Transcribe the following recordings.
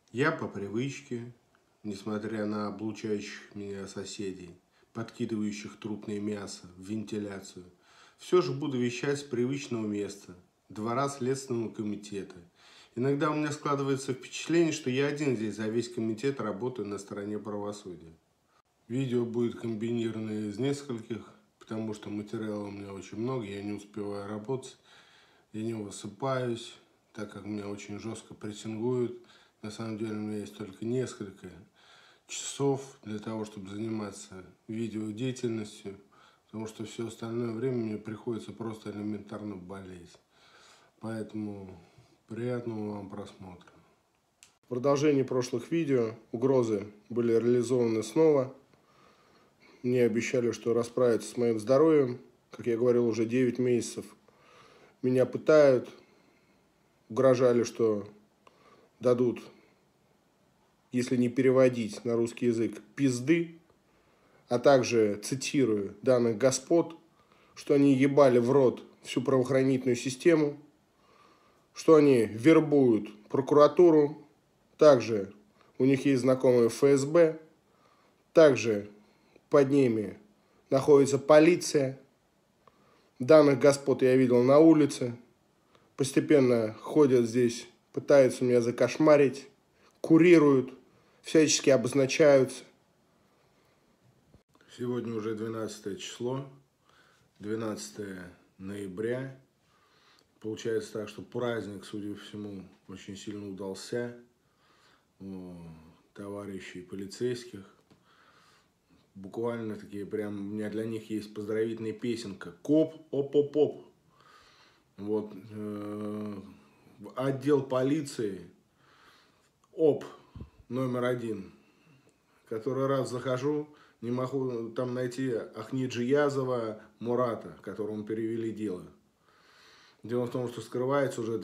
Я по привычке, несмотря на облучающих меня соседей, подкидывающих трупное мясо в вентиляцию, все же буду вещать с привычного места, двора Следственного комитета. Иногда у меня складывается впечатление, что я один здесь за весь комитет работаю на стороне правосудия. Видео будет комбинированное из нескольких, потому что материала у меня очень много, я не успеваю работать, я не высыпаюсь, так как меня очень жестко прессингуют. На самом деле у меня есть только несколько часов для того, чтобы заниматься видеодеятельностью, потому что все остальное время мне приходится просто элементарно болеть. Поэтому приятного вам просмотра. В продолжении прошлых видео угрозы были реализованы снова. Мне обещали, что расправятся с моим здоровьем. Как я говорил, уже 9 месяцев меня пытают. Угрожали, что дадут, если не переводить на русский язык, пизды, а также, цитирую данных господ, что они ебали в рот всю правоохранительную систему, что они вербуют прокуратуру, также у них есть знакомые в ФСБ, также под ними находится полиция. Данных господ я видел на улице, постепенно ходят здесь, пытаются меня закошмарить, курируют, всячески обозначаются. Сегодня уже 12 число, 12 ноября. Получается так, что праздник, судя по всему, очень сильно удался у товарищей полицейских. Буквально такие прям, у меня для них есть поздравительная песенка. Коп, оп-оп-оп. Вот, отдел полиции, ОП номер 1, который раз захожу, не могу там найти Ахниджиязова Мурата, которому перевели дело. Дело в том, что скрывается уже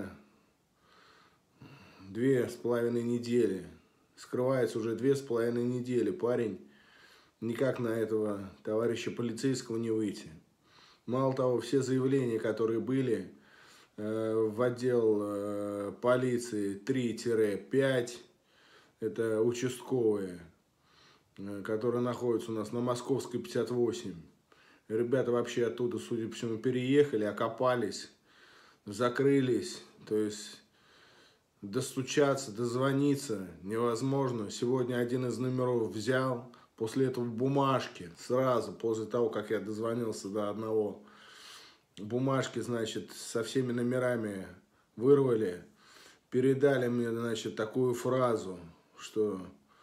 2,5 недели. Скрывается уже 2,5 недели. Парень никак на этого товарища полицейского не выйти. Мало того, все заявления, которые были в отдел полиции 3-5, это участковые, которые находятся у нас на Московской 58. Ребята вообще оттуда, судя по всему, переехали, окопались, закрылись. То есть достучаться, дозвониться невозможно. Сегодня один из номеров взял, после этого бумажки, сразу после того, как я дозвонился до одного, бумажки, значит, со всеми номерами вырвали, передали мне, значит, такую фразу, что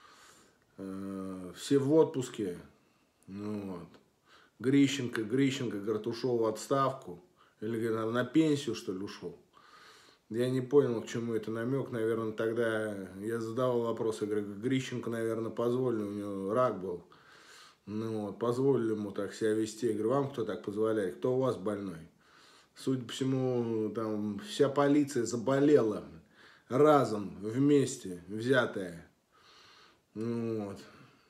все в отпуске, ну вот, Грищенко, говорит, ушел в отставку, или на пенсию, что ли, ушел. Я не понял, к чему это намек. Наверное, тогда я задавал вопрос, я говорю, Грищенко, наверное, позволили, у него рак был. Ну вот, позволили ему так себя вести. Я говорю, вам кто так позволяет? Кто у вас больной? Судя по всему, там вся полиция заболела разом, вместе, взятая. Ну вот.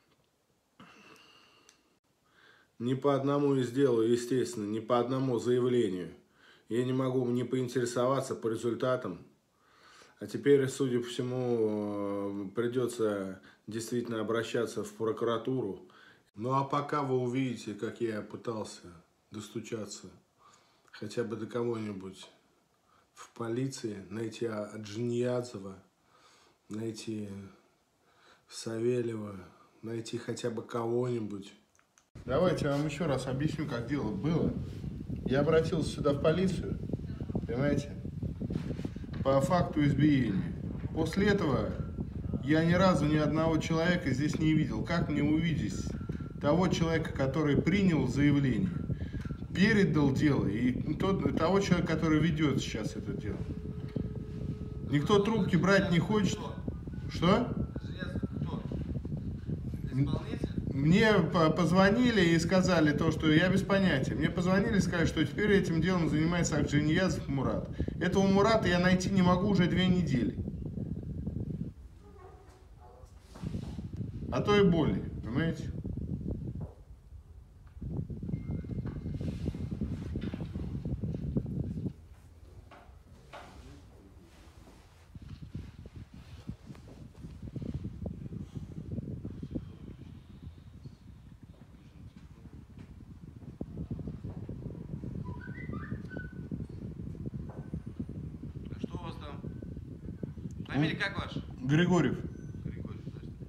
Ни по одному из дел, естественно, ни по одному заявлению. Я не могу не поинтересоваться по результатам. А теперь, судя по всему, придется действительно обращаться в прокуратуру. Ну а пока вы увидите, как я пытался достучаться хотя бы до кого-нибудь в полиции, найти Аджиньязова, найти Савельева, найти хотя бы кого-нибудь. Давайте я вам еще раз объясню, как дело было. Я обратился сюда в полицию, понимаете, по факту избиения. После этого я ни разу ни одного человека здесь не видел. Как мне увидеть того человека, который принял заявление, передал дело, и того человека, который ведет сейчас это дело? Никто трубки брать не хочет. Что? Мне позвонили и сказали то, что я без понятия. Мне позвонили и сказали, что теперь этим делом занимается Ахниджиязов Мурат. Этого Мурата я найти не могу уже 2 недели. А то и более, понимаете? Фамилия как ваша? Григорьев. Григорий,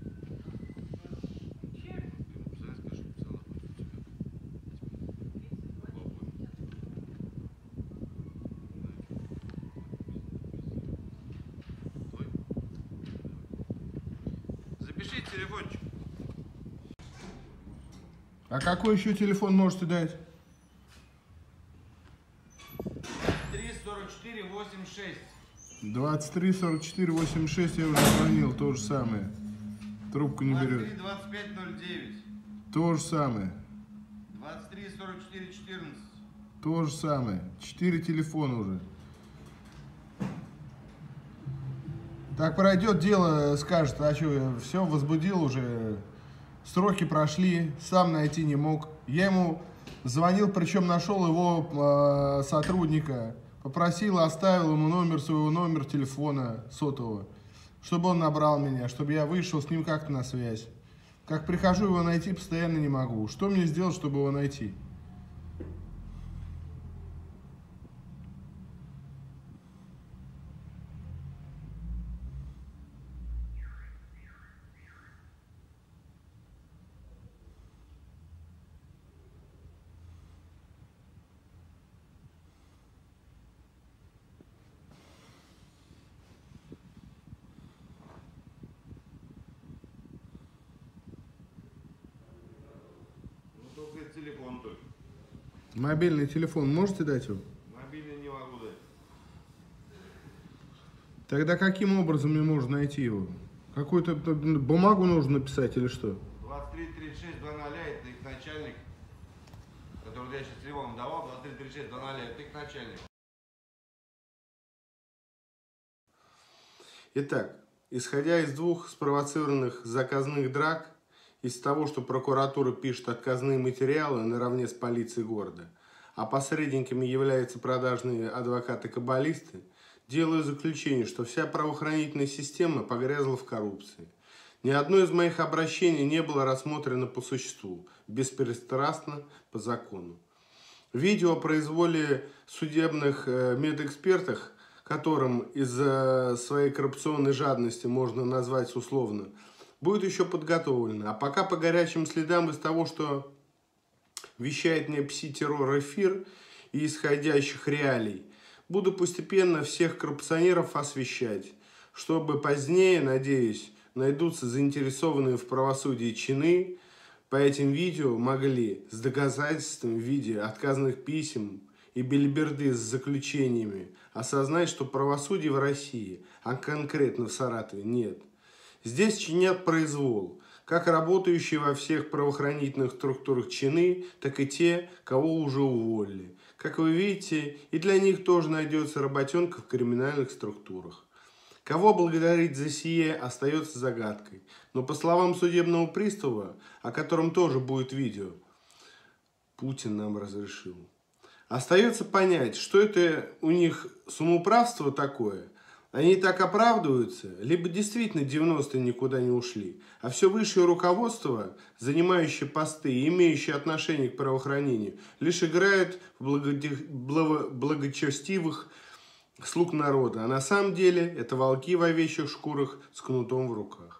запишите телефончик. А какой еще телефон можете дать? 344 86. 23 44 86 я уже звонил, то же самое. Трубку не 23 берет. 25 09. То же самое. 23 44 14. То же самое. 4 телефона уже. Так пройдет дело, скажет, а что, все, возбудил уже, сроки прошли, сам найти не мог. Я ему звонил, причем нашел его сотрудника, попросил, оставил ему номер телефона сотового, чтобы он набрал меня, чтобы я вышел с ним как-то на связь. Как прихожу его найти, постоянно не могу. Что мне сделать, чтобы его найти? Ну только телефон только. Мобильный телефон можете дать его? Мобильный не могу дать. Тогда каким образом мне можно найти его? Какую-то бумагу нужно написать или что? 23 36 00, это их начальник, который я сейчас телефон давал, 23 36 00, это их начальник. Итак, исходя из двух спровоцированных заказных драк, из того, что прокуратура пишет отказные материалы наравне с полицией города, а посредниками являются продажные адвокаты-каббалисты, делаю заключение, что вся правоохранительная система погрязла в коррупции. Ни одно из моих обращений не было рассмотрено по существу, беспристрастно, по закону. Видео о произволе судебных медэкспертах, которым из-за своей коррупционной жадности можно назвать условно, будет еще подготовлено. А пока по горячим следам из того, что вещает мне пси-террор-эфир и исходящих реалий, буду постепенно всех коррупционеров освещать, чтобы позднее, надеюсь, найдутся заинтересованные в правосудии чины, по этим видео могли с доказательством в виде отказанных писем и бильберды с заключениями осознать, что правосудия в России, а конкретно в Саратове, нет. Здесь чинят произвол, как работающие во всех правоохранительных структурах чины, так и те, кого уже уволили. Как вы видите, и для них тоже найдется работенка в криминальных структурах. Кого благодарить за сие остается загадкой. Но по словам судебного пристава, о котором тоже будет видео, Путин нам разрешил. Остается понять, что это у них самоуправство такое. Они так оправдываются, либо действительно 90-е никуда не ушли, а все высшее руководство, занимающее посты и имеющее отношение к правоохранению, лишь играет в благочестивых слуг народа, а на самом деле это волки в овечьих шкурах с кнутом в руках.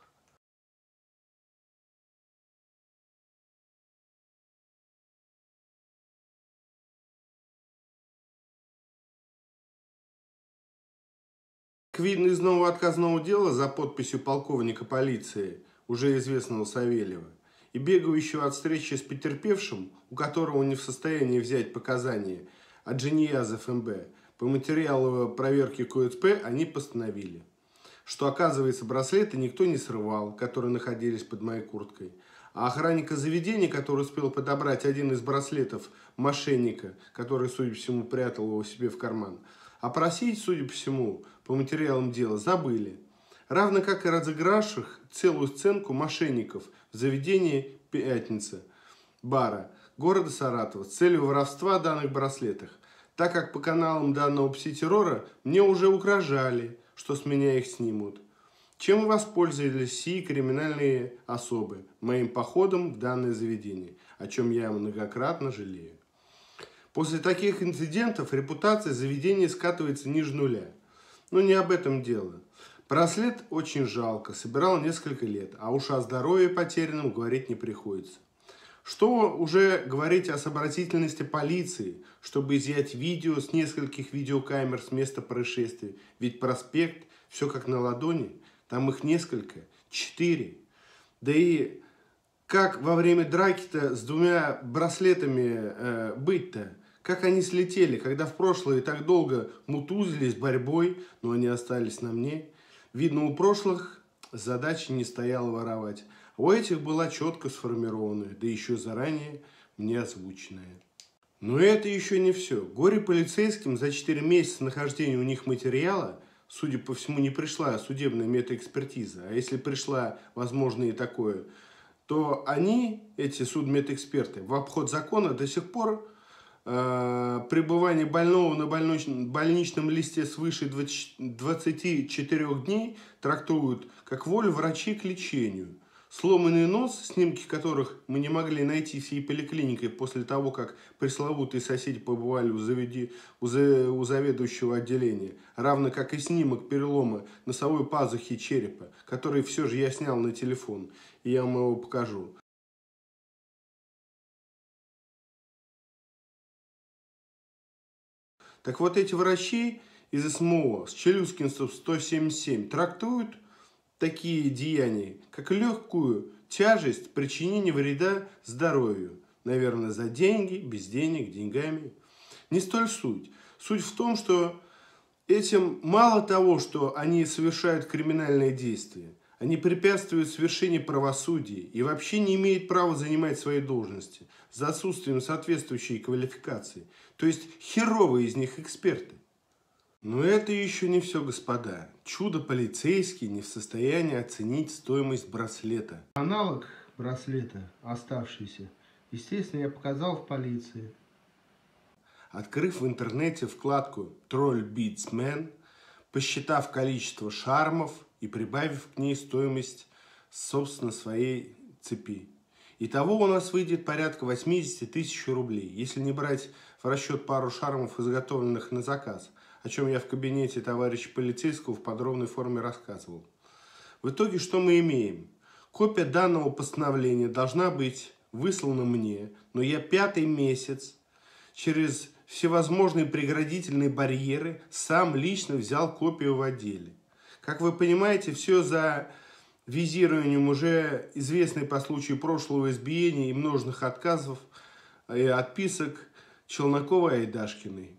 Как видно из нового отказного дела за подписью полковника полиции, уже известного Савельева, и бегающего от встречи с потерпевшим, у которого не в состоянии взять показания от Джиньязов МБ, по материалу проверки КУЦП они постановили, что, оказывается, браслеты никто не срывал, которые находились под моей курткой, а охранника заведения, который успел подобрать один из браслетов мошенника, который, судя по всему, прятал его себе в карман, опросить, судя по всему, по материалам дела забыли. Равно как и разыгравших целую сценку мошенников в заведении «Пятница» бара города Саратова с целью воровства данных браслетов, так как по каналам данного пси-террора мне уже угрожали, что с меня их снимут. Чем и воспользовались сии криминальные особы моим походом в данное заведение, о чем я многократно жалею. После таких инцидентов репутация заведения скатывается ниже нуля. Но не об этом дело. Браслет очень жалко, собирал несколько лет, а уж о здоровье потерянном говорить не приходится. Что уже говорить о сообразительности полиции, чтобы изъять видео с нескольких видеокамер с места происшествия? Ведь проспект, все как на ладони, там их несколько, 4. Да и как во время драки-то с двумя браслетами быть-то? Как они слетели, когда в прошлое так долго мутузились борьбой, но они остались на мне? Видно, у прошлых задачи не стояло воровать. А у этих была четко сформированная, да еще заранее мне озвученная. Но это еще не все. Горе полицейским за 4 месяца нахождения у них материала, судя по всему, не пришла судебная медэкспертиза. А если пришла, возможно, и такое, то они, эти судмедэксперты, в обход закона до сих пор пребывание больного на больничном листе свыше 24 дней трактуют как волю врачей к лечению. Сломанный нос, снимки которых мы не могли найти всей поликлиникой после того, как пресловутые соседи побывали у заведующего отделения, равно как и снимок перелома носовой пазухи черепа, который все же я снял на телефон, и я вам его покажу. Так вот, эти врачи из СМО с Челюскинцев 177 трактуют такие деяния, как легкую тяжесть причинения вреда здоровью. Наверное, за деньги, без денег, деньгами. Не столь суть. Суть в том, что этим мало того, что они совершают криминальные действия, они препятствуют совершению правосудия и вообще не имеют права занимать свои должности за отсутствием соответствующей квалификации. То есть херовые из них эксперты. Но это еще не все, господа. Чудо-полицейский не в состоянии оценить стоимость браслета. Аналог браслета, оставшийся, естественно, я показал в полиции. Открыв в интернете вкладку Troll Beats Man, посчитав количество шармов и прибавив к ней стоимость, собственно, своей цепи. Итого у нас выйдет порядка 80 тысяч рублей, если не брать в расчет пару шармов, изготовленных на заказ, о чем я в кабинете товарища полицейского в подробной форме рассказывал. В итоге что мы имеем? Копия данного постановления должна быть выслана мне, но я 5-й месяц через всевозможные преградительные барьеры сам лично взял копию в отделе. Как вы понимаете, все за визированием уже известной по случаю прошлого избиения и множных отказов и отписок Челноковой и Айдашкиной.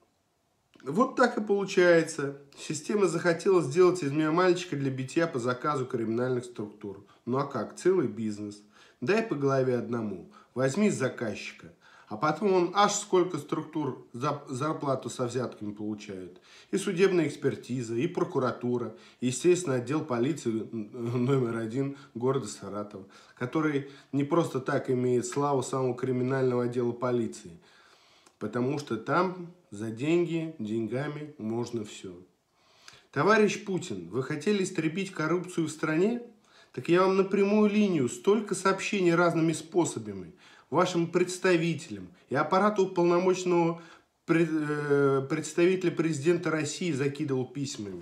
Вот так и получается. Система захотела сделать из меня мальчика для битья по заказу криминальных структур. Ну а как? Целый бизнес. Дай по голове одному. Возьми с заказчика. А потом он аж сколько структур зарплату со взятками получают. И судебная экспертиза, и прокуратура, и, естественно, отдел полиции №1 города Саратова, который не просто так имеет славу самого криминального отдела полиции. Потому что там за деньги, деньгами можно все. Товарищ Путин, вы хотели истребить коррупцию в стране? Так я вам на прямую линию столько сообщений разными способами вашим представителям и аппарату уполномоченного представителя президента России закидывал письмами.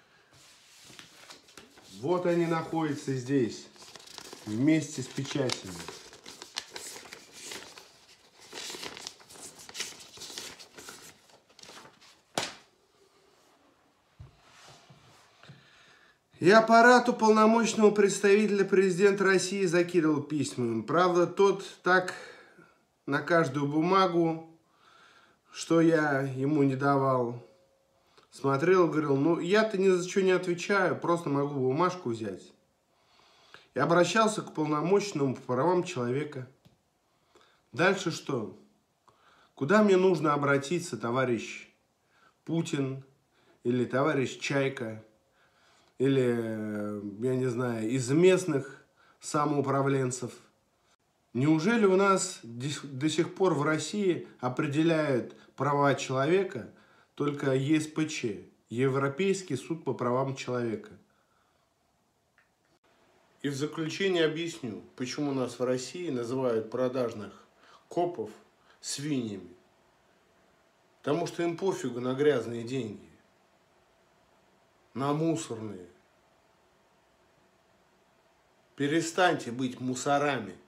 Вот они находятся здесь, вместе с печатями. И аппарат уполномоченного представителя президента России закидывал письмами. Правда, тот так на каждую бумагу, что я ему не давал, смотрел и говорил, ну я-то ни за что не отвечаю, просто могу бумажку взять. И обращался к уполномоченному по правам человека. Дальше что? Куда мне нужно обратиться, товарищ Путин или товарищ Чайка? Или, я не знаю, из местных самоуправленцев. Неужели у нас до сих пор в России определяют права человека только ЕСПЧ, Европейский суд по правам человека? И в заключение объясню, почему нас в России называют продажных копов свиньями. Потому что им пофигу на грязные деньги. на мусорные. Перестаньте быть мусорами.